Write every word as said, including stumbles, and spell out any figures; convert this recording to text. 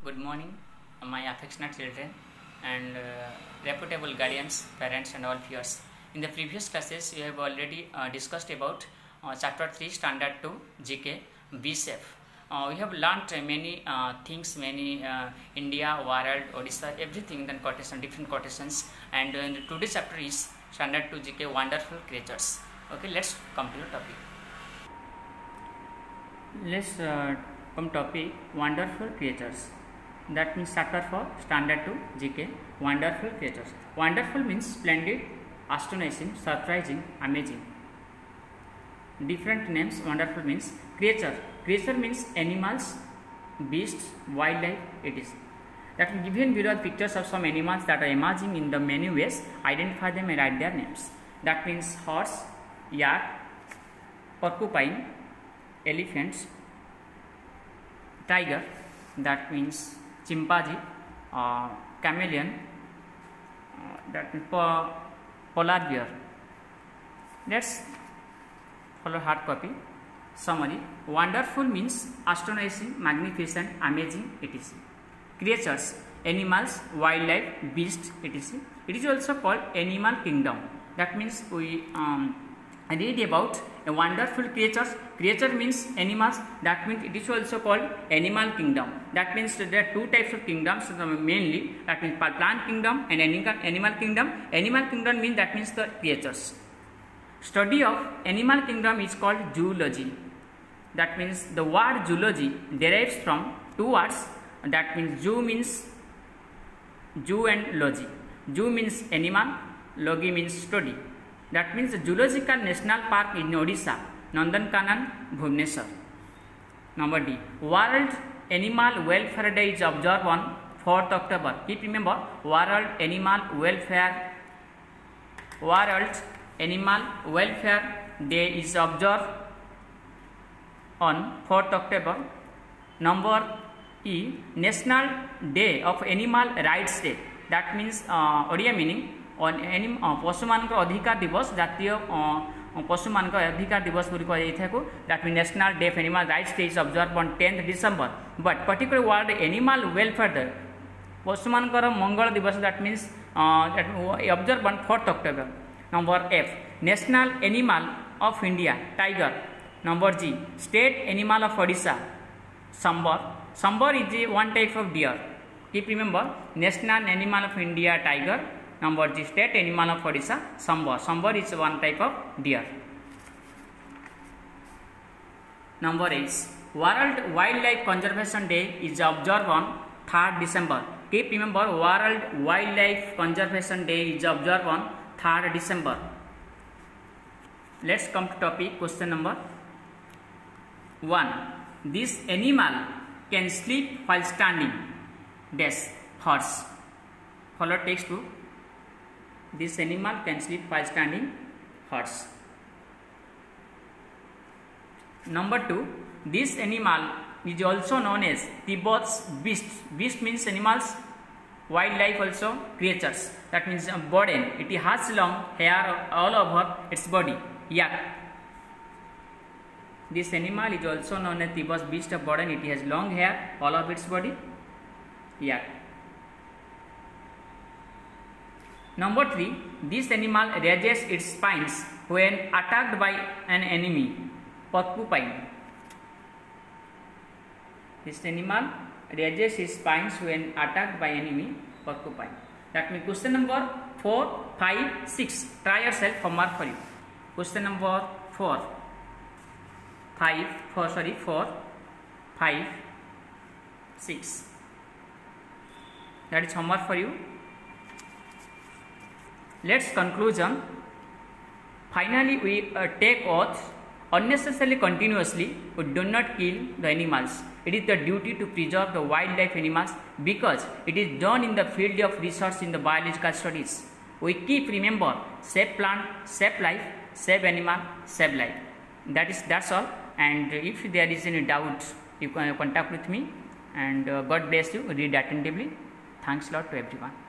Good morning, my affectionate children and uh, reputable guardians, parents and all peers. In the previous classes, we have already uh, discussed about uh, chapter three, standard two, G K, B-Shape. Uh, we have learnt uh, many uh, things, many uh, India, world, Odisha, everything, then quotation, different quotations. And uh, today's chapter is standard two, G K, wonderful creatures. Okay, let's come to the topic. Let's uh, come topic wonderful creatures. That means chapter for standard two G K, wonderful creatures. Wonderful means splendid, astonishing, surprising, amazing. Different names. Wonderful means creature. Creature means animals, beasts, wildlife, it is. That means given below pictures of some animals that are emerging in the many ways, identify them and write their names. That means horse, yak, porcupine, elephants, tiger, that means chimpanzee, uh, chameleon, uh, that means po polar bear. Let's follow hard copy. Summary. Wonderful means astonishing, magnificent, amazing, et cetera. Creatures, animals, wildlife, beasts, et cetera. It is also called animal kingdom. That means we um, read about a wonderful creatures. Creature means animals. That means it is also called animal kingdom. That means there are two types of kingdoms mainly. That means plant kingdom and animal kingdom. Animal kingdom means that means the creatures. Study of animal kingdom is called zoology. That means the word zoology derives from two words. That means zoo means zoo and logy. Zoo means animal, logi means study. That means the Zoological National Park in Odisha, Nandankanan, Bhubaneswar. Number D. World Animal Welfare Day is observed on fourth October. Keep remember, World Animal Welfare World Animal Welfare Day is observed on fourth October. Number E. National Day of Animal Rights Day. That means uh, Odia meaning पशु मान अधिकार दिवस जातीय पशु मान अधिकार दिवस को that mean national day of animal rights day is observe on tenth December but particular world animal welfare day पशु मान मंगल दिवस that means observe on fourth October. Number F national animal of India tiger. Number G state animal of Odisha sambar. Sambar is one type of deer. Keep remember national animal of India tiger. Number G state animal of Odisha sambar. Sambar is one type of deer. Number eight World Wildlife Conservation Day is observed on third December. Keep remember World Wildlife Conservation Day is observed on third December. Let's come to topic. Question number one. This animal can sleep while standing. Dash horse. Follow textbook. This animal can sleep while standing. Horse. Number two. This animal is also known as Tibbet's beast. Beast means animals, wildlife also creatures. That means a burden. It has long hair all over its body. Yak. This animal is also known as Tibbet's beast of burden. It has long hair all over its body. Yak. Number three. This animal raises its spines when attacked by an enemy. Porcupine. This animal raises its spines when attacked by enemy. Porcupine. That means question number four, five, six. Try yourself homework for you. Question number four, five, four, sorry, four, five, six. That is homework for you. Let's conclusion. Finally, we uh, take oath unnecessarily continuously. We do not kill the animals. It is the duty to preserve the wildlife animals because it is done in the field of research in the biological studies. We keep remember save plant, save life, save animal, save life. That is that's all. And if there is any doubt, you can contact with me. And uh, God bless you. Read attentively. Thanks a lot to everyone.